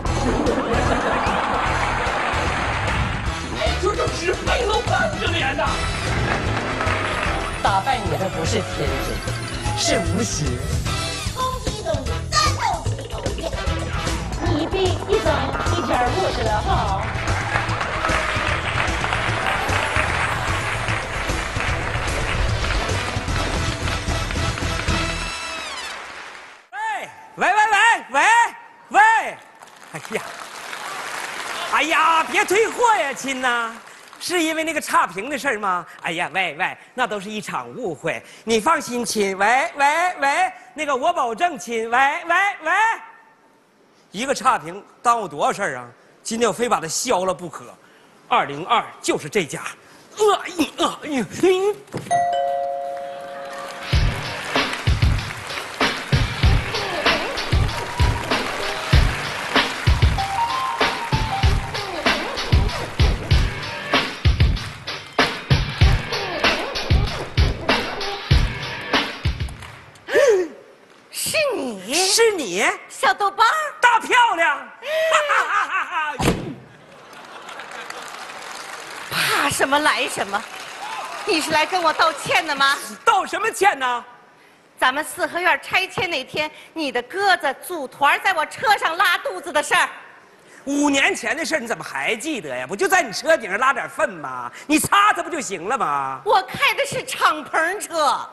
这就是为了半个脸呐！ 打败你的不是天真，是无邪。 攻击动物，战斗系统见。 你比一整一点不知道好。 喂！哎呀，别退货呀，亲呐！是因为那个差评的事儿吗？哎呀，喂，那都是一场误会。你放心，亲。喂，那个我保证，亲。喂，一个差评耽误多少事儿啊？今天我非把它消了不可。202就是这家。 是你， 是你， 小豆包， 大漂亮，哈哈哈哈！ 怕什么来什么？你是来跟我道歉的吗？ 道什么歉呢？ 咱们四合院拆迁那天，你的鸽子组团在我车上拉肚子的事儿。 5年前的事你怎么还记得呀？不就在你车顶上拉点粪吗？你擦擦不就行了吗？ 我开的是敞篷车。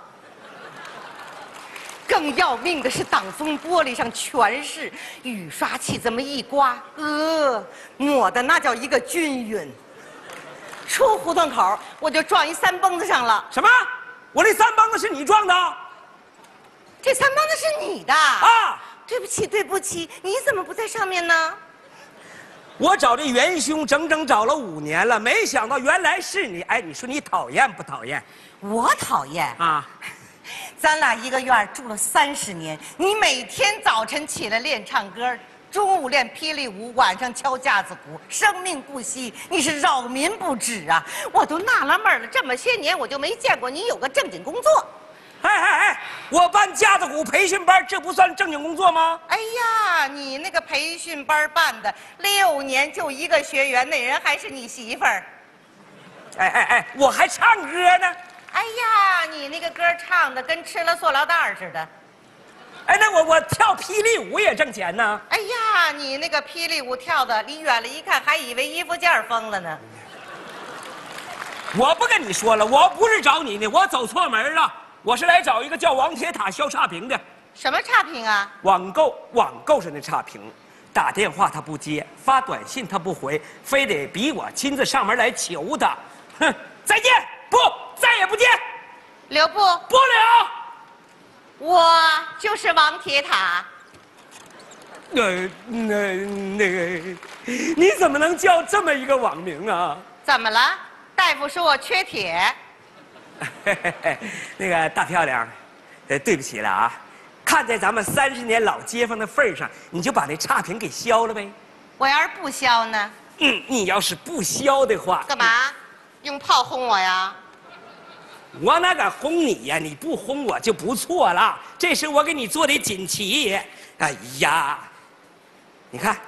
更要命的是，挡风玻璃上全是，雨刷器这么一刮，抹的那叫一个均匀。出胡同口我就撞一三蹦子上了。 什么？我那三蹦子是你撞的？ 这三蹦子是你的啊？ 对不起，对不起，你怎么不在上面呢？ 我找这元凶整整找了5年了，没想到原来是你。哎，你说你讨厌不讨厌？ 我讨厌啊！ 咱俩一个院住了30年，你每天早晨起来练唱歌，中午练霹雳舞，晚上敲架子鼓，生命不息，你是扰民不止啊！我都纳了闷了，这么些年我就没见过你有个正经工作。 哎，我办架子鼓培训班，这不算正经工作吗？ 哎呀，你那个培训班办的6年就一个学员，那人还是你媳妇儿。 哎，我还唱歌呢。 哎呀，你那个歌唱的跟吃了塑料袋似的。 哎，那我跳霹雳舞也挣钱呢。 哎呀，你那个霹雳舞跳的，离远了一看还以为衣服件疯了呢。 我不跟你说了，我不是找你的，我走错门了。 我是来找一个叫王铁塔削差评的。 什么差评啊？ 网购上的差评，打电话他不接，发短信他不回，非得逼我亲自上门来求他。哼，再见，不，再也不见。 留步， 不了。 我就是王铁塔。 那个，你怎么能叫这么一个网名啊？ 怎么了？大夫说我缺铁。 那个大漂亮，对不起了啊！看在咱们30年老街坊的份上，你就把那差评给消了呗。 我要是不消呢？ 你要是不消的话， 干嘛？用炮轰我呀？ 我哪敢轰你呀？你不轰我就不错了。这是我给你做的锦旗。哎呀，你看，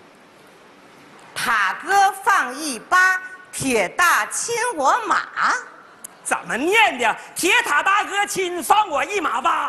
塔哥放一巴，铁大亲我马。 怎么念的？铁塔大哥亲放我一马吧。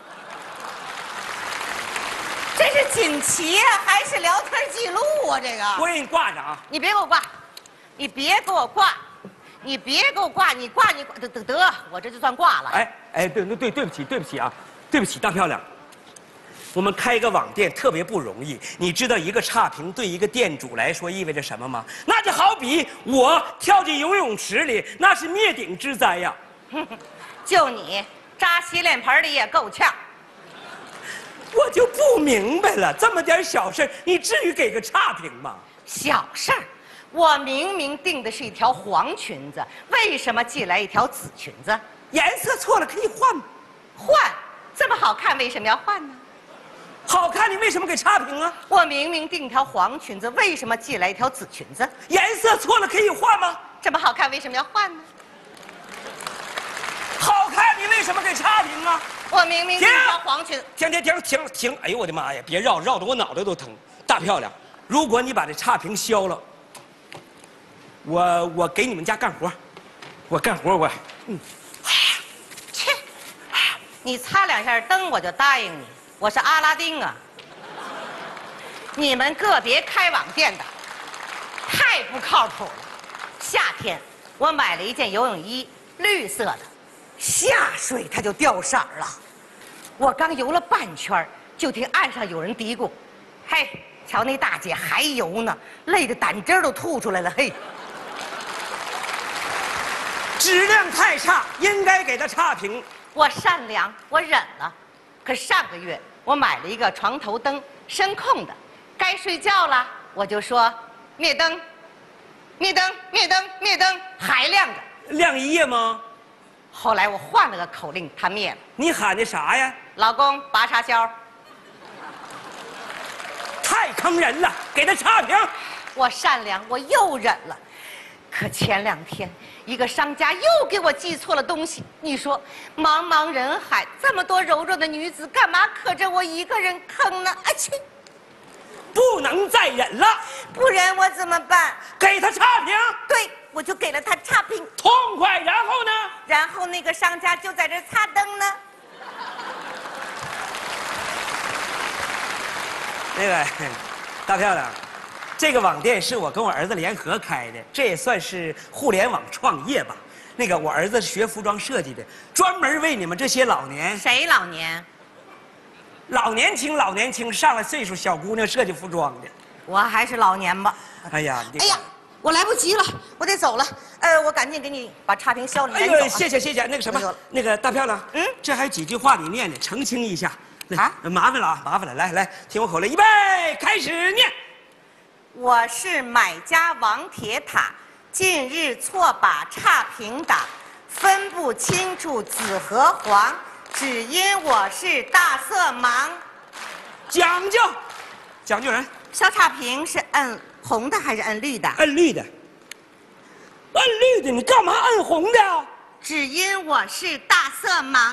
这是锦旗还是聊天记录啊？这个我给你挂着啊！ 你别给我挂，你别给我挂，你别给我挂，你挂得，我这就算挂了。 哎，对不起啊，对不起，大漂亮。我们开个网店特别不容易，你知道一个差评对一个店主来说意味着什么吗？那就好比我跳进游泳池里，那是灭顶之灾呀！ 就你扎洗脸盆里也够呛。 我就不明白了，这么点小事，你至于给个差评吗？ 小事儿，我明明订的是一条黄裙子，为什么寄来一条紫裙子？ 颜色错了可以换吗？ 换，这么好看，为什么要换呢？ 好看，你为什么给差评啊？ 我明明订条黄裙子，为什么寄来一条紫裙子？ 颜色错了可以换吗？ 这么好看，为什么要换呢？ 好看，你为什么给差评啊？ 我明明订条黄裙。 停！哎呦我的妈呀！别绕得我脑袋都疼。大漂亮，如果你把这差评消了，我给你们家干活，我干活切，你擦2下灯我就答应你。 我是阿拉丁啊！你们个别开网店的太不靠谱了。夏天我买了一件游泳衣，绿色的，下水它就掉色了。我刚游了半圈，就听岸上有人嘀咕：“嘿，瞧那大姐还游呢，累得胆汁都吐出来了。”嘿， 质量太差，应该给他差评。 我善良，我忍了。 可上个月我买了一个床头灯，声控的，该睡觉了我就说灭灯，灭灯，灭灯，灭灯，还亮着， 亮一夜吗？ 后来我换了个口令，它灭了。 你喊的啥呀？ 老公拔插销。 太坑人了，给他差评。 我善良，我又忍了， 可前2天，一个商家又给我寄错了东西。你说，茫茫人海，这么多柔弱的女子，干嘛可着我一个人坑呢？啊去！ 不能再忍了， 不然我怎么办？ 给他差评。 对，我就给了他差评， 痛快。然后呢？ 然后那个商家就在这擦灯呢。 那个大漂亮，这个网店是我跟我儿子联合开的，这也算是互联网创业吧。那个我儿子是学服装设计的，专门为你们这些老年谁老年？ 老年轻上了岁数小姑娘设计服装的。 我还是老年吧。 哎呀， 哎呀，我来不及了，我得走了。我赶紧给你把差评消了。 哎呦，谢谢。那个什么，那个大漂亮，这还有几句话你念念，澄清一下。啊，麻烦了啊，麻烦了。来，听我口令，预备，开始念。 我是买家王铁塔，近日错把差评打，分不清楚紫和黄，只因我是大色盲。 讲究人。 消差评是摁红的还是摁绿的？ 摁绿的。摁绿的，你干嘛摁红的？ 只因我是大色盲。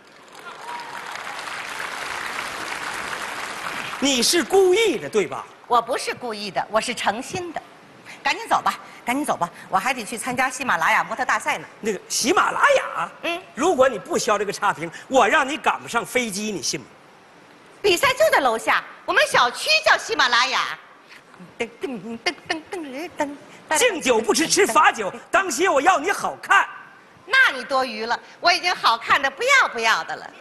你是故意的，对吧？ 我不是故意的，我是诚心的。赶紧走吧，我还得去参加喜马拉雅模特大赛呢。 那个喜马拉雅，如果你不消这个差评，我让你赶不上飞机，你信吗？ 比赛就在楼下，我们小区叫喜马拉雅。噔噔噔噔噔噔噔。 敬酒不吃罚酒，当心我要你好看。 那你多余了，我已经好看的不要的了。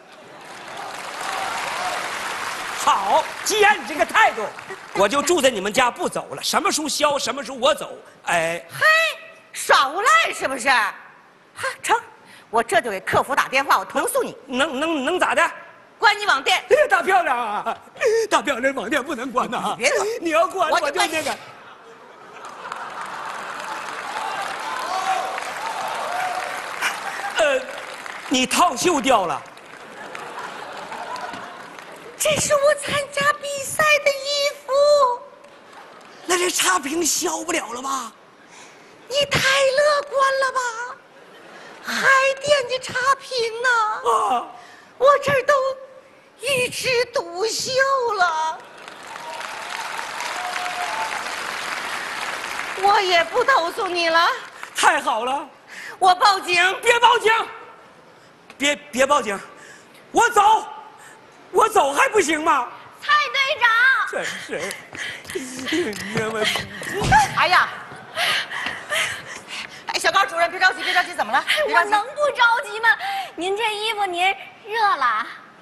好，既然你这个态度，我就住在你们家不走了。什么时候消，什么时候我走。哎， 嗨，耍无赖是不是？哈，成，我这就给客服打电话，我投诉你。 能咋的？ 关你网店。 大漂亮啊，大漂亮，网店不能关呐！ 别走， 你要关我就那个。你套袖掉了。 这是我参加比赛的衣服， 那这差评消不了了吧？ 你太乐观了吧？还惦记差评呢？ 啊！ 我这儿都一枝独秀了，我也不投诉你了。 太好了， 我报警！ 别报警！别报警！我走还不行吗？ 蔡队长， 真是， 哎呀，哎，小高主任，别着急，怎么了？ 我能不着急吗？您这衣服您热了？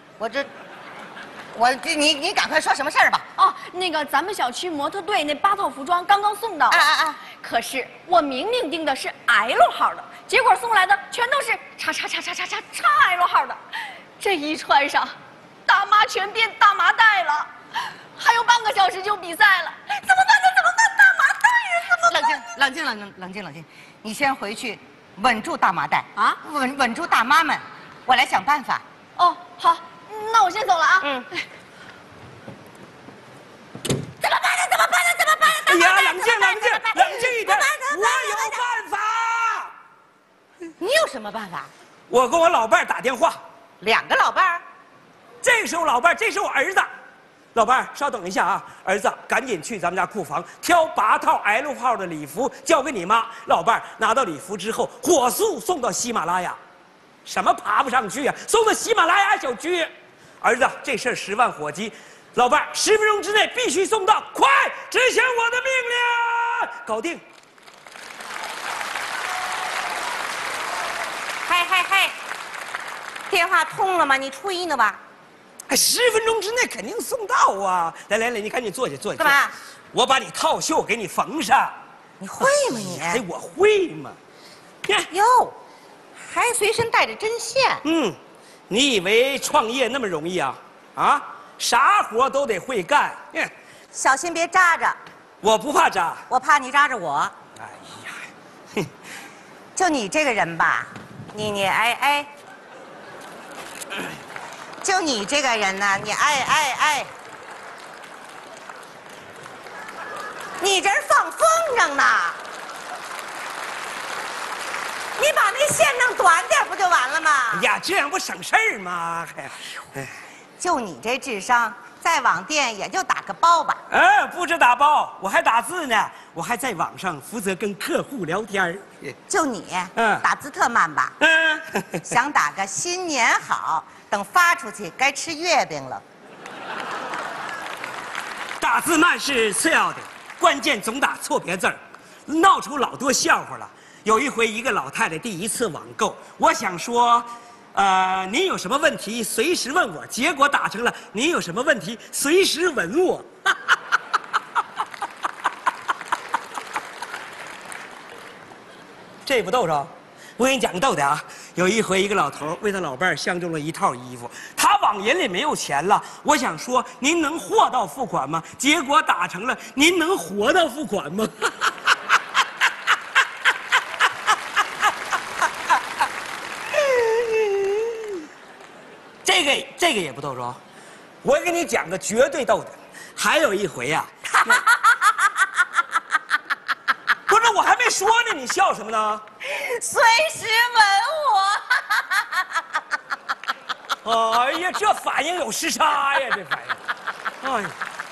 你赶快说什么事儿吧？ 哦，那个咱们小区模特队那8套服装刚刚送到。可是我明明订的是 L 号的，结果送来的全都是XXL 号的，这一穿上，大妈全变大麻袋了。还有半个小时就比赛了，怎么办？大麻袋呀？ 冷静，你先回去稳住大麻袋啊，稳住大妈们，我来想办法。 哦，好，那我先走了啊。 怎么办呢？ 哎呀，冷静一点，我有办法。 你有什么办法？ 我跟我老伴儿打电话。 2个老伴儿？ 这个是我老伴儿，这是我儿子。老伴儿，稍等一下啊，儿子，赶紧去咱们家库房挑8套 L 号的礼服，交给你妈。老伴儿拿到礼服之后，火速送到喜马拉雅。什么爬不上去啊？送到喜马拉雅小区。儿子，这事儿10万火急，老伴儿10分钟之内必须送到，快执行我的命令，搞定。 嗨，电话通了吗？你吹呢吧 ？10分钟之内肯定送到啊！来，你赶紧坐下。 干嘛？ 我把你套袖给你缝上。 你会吗你？ 哎，我会吗？ 哟，还随身带着针线。 你以为创业那么容易啊？啊，啥活都得会干。 小心别扎着。 我不怕扎， 我怕你扎着我。 哎呀， 就你这个人吧，你哎。就你这个人呢，你哎，你这儿放风筝呢？ 你把那线弄短点不就完了吗？ 哎呀，这样不省事儿吗？哎， 就你这智商，在网店也就打个包吧。 不止打包，我还打字呢，我还在网上负责跟客户聊天儿。 就你，打字特慢吧？想打个新年好，等发出去该吃月饼了。 打字慢是次要的，关键总打错别字儿，闹出老多笑话了。有一回，一个老太太第一次网购，我想说，您有什么问题随时问我，结果打成了您有什么问题随时吻我。这不逗着？我跟你讲个逗的啊！有一回，一个老头为他老伴儿相中了一套衣服，他网银里没有钱了，我想说您能货到付款吗？结果打成了您能活到付款吗？这个也不逗着，我给你讲个绝对逗的。还有一回呀、不是我还没说呢，你笑什么呢？ 随时吻我。 哎呀，这反应有时差呀，这反应。哎呀，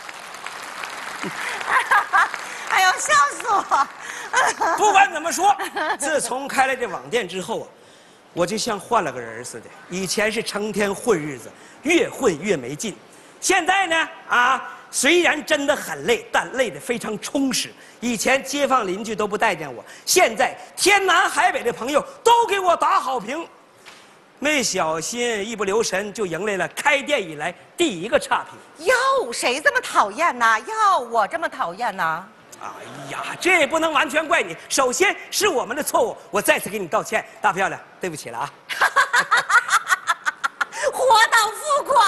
哎呦，笑死我！ 不管怎么说，自从开了这网店之后啊，我就像换了个人似的。以前是成天混日子，越混越没劲。现在呢，虽然真的很累，但累得非常充实。以前街坊邻居都不待见我，现在天南海北的朋友都给我打好评。没小心，一不留神就迎来了开店以来第一个差评。 哟，谁这么讨厌呢？哟，我这么讨厌呢？ 哎呀，这也不能完全怪你。首先是我们的错误，我再次给你道歉，大漂亮，对不起了啊！ 活到付款。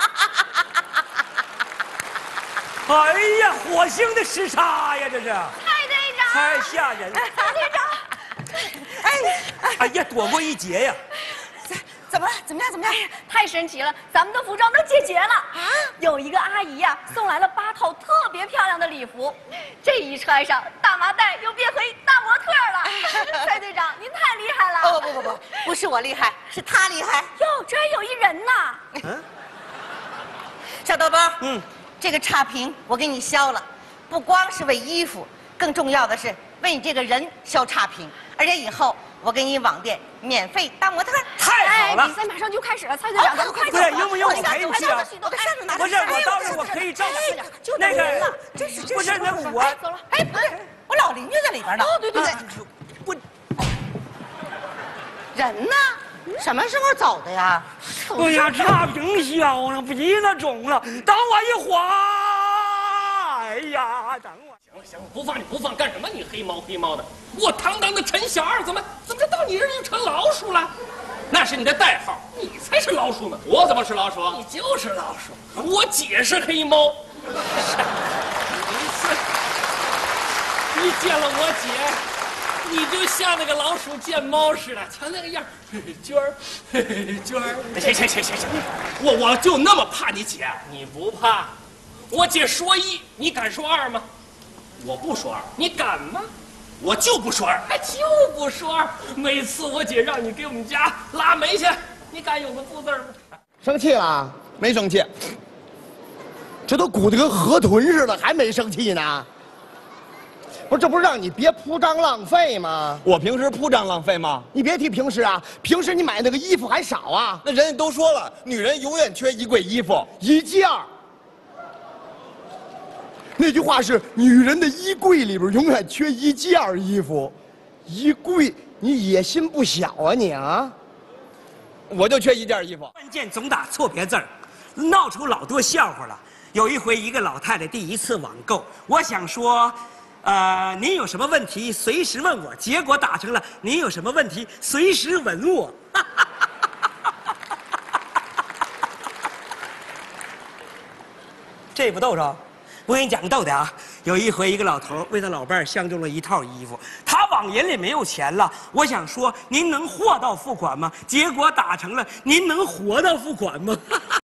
哎呀，火星的时差呀，这是！ 蔡队长， 太吓人了！ 蔡队长， 哎呀，躲过一劫呀！ 怎么了？怎么样？怎么样？ 太神奇了，咱们的服装都解决了啊！有一个阿姨呀，送来了8套特别漂亮的礼服，这一穿上，大麻袋又变回大模特了。蔡队长，您太厉害了！ 不，不是我厉害，是他厉害。 哟，这还有一人呢。 小豆包，这个差评我给你消了，不光是为衣服，更重要的是为你这个人消差评，而且以后我给你网店免费当模特。 太好了！ 比赛马上就开始了，蔡队长，咱们快走！ 不是，用不用我陪你去啊？ 我把扇子拿。 不是，我到时候我可以照顾那个。 真是不是那我走了。 哎，不对，我老邻居在里边呢。 哦，对， 我人呢？什么时候走的呀？ 哎呀，差评消了，鼻子肿了，等我一会儿。哎呀，等我。 行了，不放你不放，干什么？你黑猫的！我堂堂的陈小二，怎么到你这儿就成老鼠了？那是你的代号，你才是老鼠呢！ 我怎么是老鼠？ 你就是老鼠，我姐是黑猫。你见了我姐，你就像那个老鼠见猫似的，瞧那个样，娟儿，行，我就那么怕你姐？你不怕？我姐说1，你敢说2吗？我不说2，你敢吗？我就不说2，就不说2。每次我姐让你给我们家拉煤去，你敢有个不字吗？ 生气了？ 没生气。 这都鼓得跟河豚似的，还没生气呢？不是，这不是让你别铺张浪费吗？ 我平时铺张浪费吗？ 你别提平时啊，平时你买那个衣服还少啊。 那人家都说了，女人永远缺衣柜衣服 1件儿。那句话是女人的衣柜里边永远缺1件衣服，衣柜，你野心不小啊你啊！ 我就缺1件衣服。 关键总打错别字儿，闹出老多笑话了。有一回，一个老太太第一次网购，我想说，您有什么问题随时问我，结果打成了您有什么问题随时吻我。这不逗着？我跟你讲个逗的啊！有一回，一个老头为他老伴儿相中了一套衣服，他网银里没有钱了，我想说您能货到付款吗？结果打成了您能活到付款吗？